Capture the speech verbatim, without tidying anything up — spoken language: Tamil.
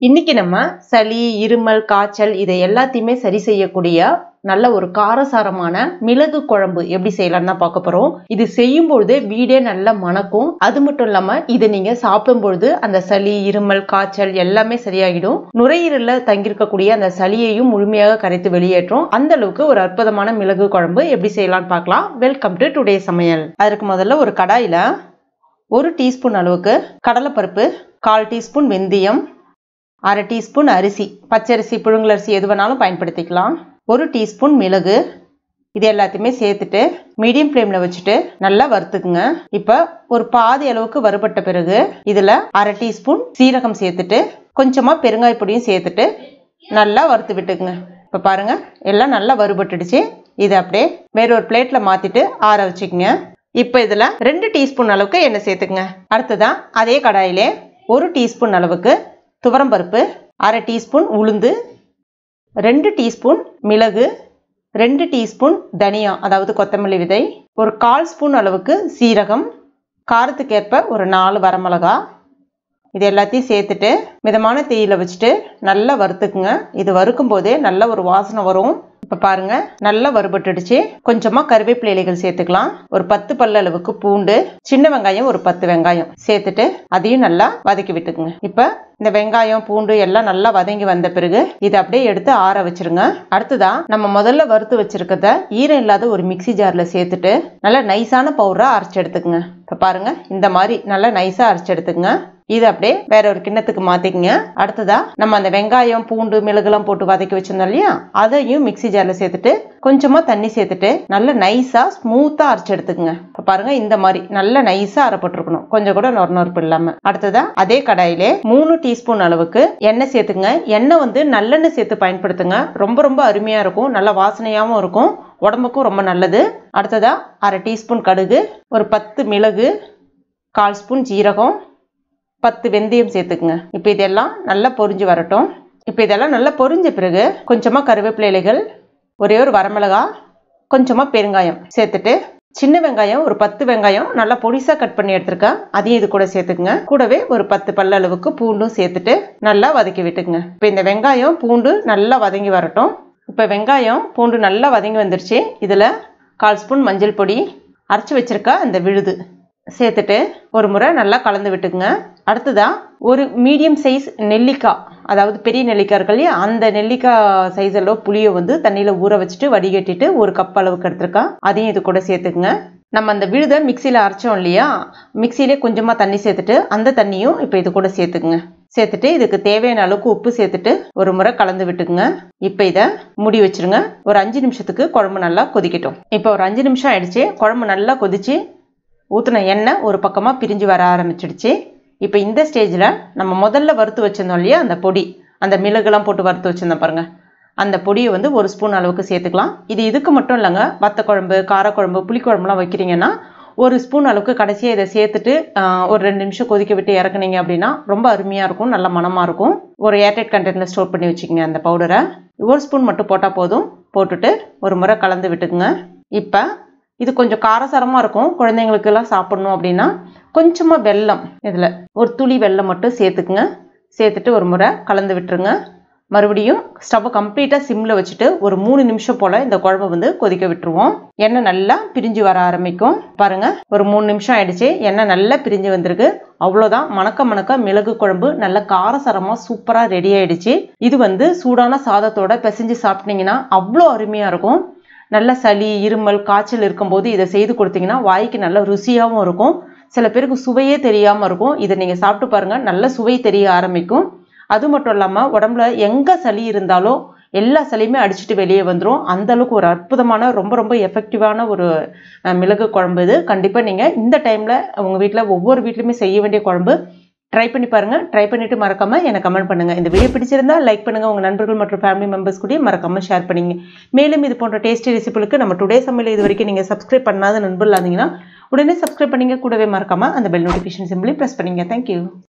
இன்னைக்கு நம்ம சளி, இருமல், காய்ச்சல் இதை எல்லாத்தையுமே சரி செய்யக்கூடிய நல்ல ஒரு காரசாரமான மிளகு குழம்பு எப்படி செய்யலாம்னு தான் பார்க்க போறோம். இது செய்யும் பொழுது வீடே நல்லா மணக்கும். அது மட்டும் இல்லாம இதை நீங்க சாப்பிடும் பொழுது அந்த சளி, இருமல், காய்ச்சல் எல்லாமே சரியாகிடும். நுரையீரல்ல தங்கியிருக்கக்கூடிய அந்த சளியையும் முழுமையாக கரைத்து வெளியேற்றும். அந்த அளவுக்கு ஒரு அற்புதமான மிளகு குழம்பு எப்படி செய்யலாம்னு பார்க்கலாம். வெல்கம் டு டுடே சமையல். அதற்கு முதல்ல ஒரு கடாயில ஒரு டீஸ்பூன் அளவுக்கு கடலைப்பருப்பு, கால் டீஸ்பூன் வெந்தயம், அரை டீஸ்பூன் அரிசி, பச்சரிசி, புழுங்கலரிசி எது வேணாலும் பயன்படுத்திக்கலாம். ஒரு டீஸ்பூன் மிளகு, இது எல்லாத்தையுமே சேர்த்துட்டு மீடியம் ஃப்ளேம்ல வச்சுட்டு நல்லா வறுத்துக்குங்க. இப்போ ஒரு பாதி அளவுக்கு வறுபட்ட பிறகு இதுல அரை டீஸ்பூன் சீரகம் சேர்த்துட்டு கொஞ்சமா பெருங்காய பொடியும் சேர்த்துட்டு நல்லா வறுத்து விட்டுக்குங்க. இப்போ பாருங்க எல்லாம் நல்லா வறுபட்டுடுச்சு. இதை அப்படியே வேற ஒரு பிளேட்ல மாத்திட்டு ஆற வச்சுக்கோங்க. இப்போ இதுல ரெண்டு டீஸ்பூன் அளவுக்கு எண்ணெய் சேர்த்துக்குங்க. அடுத்ததான் அதே கடாயிலே ஒரு டீஸ்பூன் அளவுக்கு துவரம்பருப்பு, அரை டீஸ்பூன் உளுந்து, ரெண்டு டீஸ்பூன் மிளகு, ரெண்டு டீஸ்பூன் தனியா அதாவது கொத்தமல்லி விதை, ஒரு கால் ஸ்பூன் அளவுக்கு சீரகம், காரத்துக்கேற்ப ஒரு நாலு வரமிளகா, இது எல்லாத்தையும் சேர்த்துட்டு மிதமான தீயில வச்சுட்டு நல்லா வறுத்துக்குங்க. இது வறுக்கும் போதே நல்ல ஒரு வாசனை வரும். இப்போ பாருங்க நல்லா வறுபட்டுடுச்சு. கொஞ்சமா கருவேப்பிலை இலைகள் சேர்த்துக்கலாம். ஒரு பத்து பல்லு அளவுக்கு பூண்டு, சின்ன வெங்காயம் ஒரு பத்து வெங்காயம் சேர்த்துட்டு அதையும் நல்லா வதக்கி விட்டுக்குங்க. இப்போ இந்த வெங்காயம் பூண்டு எல்லாம் நல்லா வதங்கி வந்த பிறகு இதை அப்படியே எடுத்து ஆற வச்சிருங்க. அடுத்ததான் நம்ம முதல்ல வறுத்து வச்சிருக்கிறத ஈரம் இல்லாத ஒரு மிக்சி ஜார்ல சேர்த்துட்டு நல்லா நைஸான பவுடரா அரைச்சு எடுத்துக்குங்க. இப்போ பாருங்க இந்த மாதிரி நல்லா நைஸா அரைச்சு எடுத்துக்குங்க. இது அப்படியே வேற ஒரு கிண்ணத்துக்கு மாத்திக்கங்க. அடுத்ததா நம்ம அந்த வெங்காயம் பூண்டு மிளகுலாம் போட்டு வதக்கி வச்சிருந்தோம் இல்லையா, அதையும் மிக்சி ஜார்ல சேர்த்துட்டு கொஞ்சமா தண்ணி சேர்த்துட்டு நல்ல நைஸா ஸ்மூத்தா அரைச்சு எடுத்துக்குங்க. இப்ப பாருங்க இந்த மாதிரி நல்ல நைஸா அரைப்பட்டிருக்கணும், கொஞ்சம் கூட நொறு நொறுப்பு இல்லாம. அடுத்ததா அதே கடாயிலே மூணு டீஸ்பூன் அளவுக்கு எண்ணெய் சேர்த்துங்க. எண்ணெய் வந்து நல்லெண்ணெய் சேர்த்து பயன்படுத்துங்க. ரொம்ப ரொம்ப அருமையா இருக்கும், நல்ல வாசனையாவும் இருக்கும், உடம்புக்கும் ரொம்ப நல்லது. அடுத்ததா அரை டீஸ்பூன் கடுகு, ஒரு பத்து மிளகு, கால் ஸ்பூன் ஜீரகம், பத்து வெந்தயம் சேர்த்துக்குங்க. இப்போ இதெல்லாம் நல்லா பொரிஞ்சு வரட்டும். இப்போ இதெல்லாம் நல்லா பொரிஞ்ச பிறகு கொஞ்சமா கருவேப்பிலை இலைகள், ஒரே ஒரு வரமிளகா, கொஞ்சமா பெருங்காயம் சேர்த்துட்டு சின்ன வெங்காயம் ஒரு பத்து வெங்காயம் நல்லா பொடிசா கட் பண்ணி எடுத்துருக்கேன், அதையும் இது கூட சேர்த்துக்குங்க. கூடவே ஒரு பத்து பல்ல அளவுக்கு பூண்டும் சேர்த்துட்டு நல்லா வதக்கி விட்டுக்குங்க. இப்போ இந்த வெங்காயம் பூண்டு நல்லா வதங்கி வரட்டும். இப்போ வெங்காயம் பூண்டு நல்லா வதங்கி வந்துருச்சு. இதுல கால் ஸ்பூன் மஞ்சள் பொடி, அரைச்சி வச்சிருக்க அந்த விழுது சேர்த்துட்டு ஒரு முறை நல்லா கலந்து விட்டுக்குங்க. அடுத்ததா ஒரு மீடியம் சைஸ் நெல்லிக்காய், அதாவது பெரிய நெல்லிக்காய் இருக்கு இல்லையா, அந்த நெல்லிக்காய் சைஸ் அளவு புளியை வந்து தண்ணியில ஊற வச்சுட்டு வடிகட்டிட்டு ஒரு கப் அளவுக்கு எடுத்துருக்கேன், அதையும் இது கூட சேர்த்துக்குங்க. நம்ம அந்த விழுதை மிக்சியில அரைச்சோம் இல்லையா, மிக்சியிலே கொஞ்சமா தண்ணி சேர்த்துட்டு அந்த தண்ணியும் இப்போ இது கூட சேர்த்துக்குங்க. சேர்த்துட்டு இதுக்கு தேவையான அளவுக்கு உப்பு சேர்த்துட்டு ஒரு முறை கலந்து விட்டுக்குங்க. இப்போ இதை மூடி வச்சிருங்க. ஒரு அஞ்சு நிமிஷத்துக்கு குழம்பு நல்லா கொதிக்கட்டும். இப்போ ஒரு அஞ்சு நிமிஷம் ஆயிடுச்சு. குழம்பு நல்லா கொதிச்சு ஊற்றின எண்ணெய் ஒரு பக்கமாக பிரிஞ்சு வர ஆரம்பிச்சிடுச்சு. இப்போ இந்த ஸ்டேஜில் நம்ம முதல்ல வறுத்து வச்சிருந்தோம் இல்லையா அந்த பொடி, அந்த மிளகுலாம் போட்டு வறுத்து வச்சுருந்தோம் பாருங்கள், அந்த பொடியை வந்து ஒரு ஸ்பூன் அளவுக்கு சேர்த்துக்கலாம். இது இதுக்கு மட்டும் இல்லைங்க, வத்த குழம்பு, காரக்குழம்பு, புளிக்குழம்புலாம் வைக்கிறீங்கன்னா ஒரு ஸ்பூன் அளவுக்கு கடைசியாக இதை சேர்த்துட்டு ஒரு ரெண்டு நிமிஷம் கொதிக்க விட்டு இறக்குனீங்க அப்படின்னா ரொம்ப அருமையாக இருக்கும், நல்ல மனமாக இருக்கும். ஒரு ஏர்டைட் கண்டெய்னரில் ஸ்டோர் பண்ணி வச்சுக்கோங்க. அந்த பவுடரை ஒரு ஸ்பூன் மட்டும் போட்டால் போதும். போட்டுட்டு ஒரு முறை கலந்து விட்டுக்குங்க. இப்போ இது கொஞ்சம் காரசாரமாக இருக்கும், குழந்தைங்களுக்கெல்லாம் சாப்பிடணும் அப்படின்னா கொஞ்சமாக வெல்லம், இதில் ஒரு துளி வெல்லம் மட்டும் சேர்த்துக்குங்க. சேர்த்துட்டு ஒரு முறை கலந்து விட்டுருங்க. மறுபடியும் ஸ்டவ்வை கம்ப்ளீட்டாக சிம்மில் வச்சுட்டு ஒரு மூணு நிமிஷம் போல் இந்த குழம்பு வந்து கொதிக்க விட்டுருவோம். எண்ணெய் நல்லா பிரிஞ்சு வர ஆரம்பிக்கும். பாருங்க ஒரு மூணு நிமிஷம் ஆயிடுச்சு, எண்ணெய் நல்லா பிரிஞ்சு வந்திருக்கு. அவ்வளோதான், மணக்க மணக்க மிளகு குழம்பு நல்ல காரசாரமாக சூப்பராக ரெடி ஆயிடுச்சு. இது வந்து சூடான சாதத்தோட பிசைஞ்சு சாப்பிட்டீங்கன்னா அவ்வளோ அருமையாக இருக்கும். நல்ல சளி, இருமல், காய்ச்சல் இருக்கும்போது இதை செய்து கொடுத்தீங்கன்னா வாய்க்கு நல்ல ருசியாகவும் இருக்கும். சில பேருக்கு சுவையே தெரியாமல் இருக்கும். இதை நீங்கள் சாப்பிட்டு பாருங்கள், நல்ல சுவை தெரிய ஆரம்பிக்கும். அது மட்டும் இல்லாமல் உடம்புல எங்கே சளி இருந்தாலும் எல்லா சளியுமே அடிச்சுட்டு வெளியே வந்துடும். அந்த அளவுக்கு ஒரு அற்புதமான ரொம்ப ரொம்ப எஃபெக்டிவான ஒரு மிளகு குழம்பு இது. கண்டிப்பாக நீங்கள் இந்த டைமில் உங்கள் வீட்டில் ஒவ்வொரு வீட்லையுமே செய்ய வேண்டிய குழம்பு. ட்ரை பண்ணி பாருங்க. ட்ரை பண்ணிட்டு மறக்காம எனக்கு கமெண்ட் பண்ணுங்க. இந்த வீடியோ பிடிச்சிருந்தா லைக் பண்ணுங்க, உங்க நண்பர்கள் மற்றும் ஃபேமிலி மெம்பர்ஸ் கூட மறக்காம ஷேர் பண்ணுங்க. மேலும் இது போன்ற டேஸ்டி ரெசிபிகளுக்கு நம்ம டுடே சமையல் இது வரைக்கும் நீங்க சப்ஸ்கிரைப் பண்ணாத நண்பர்கள் இருந்தீங்கன்னா உடனே சப்ஸ்கிரைப் பண்ணீங்க. கூடவே மறக்காம அந்த பெல் நோட்டிஃபிகேஷன் சிம்பிளையும் பிரஸ் பண்ணுங்க. தேங்க்யூ.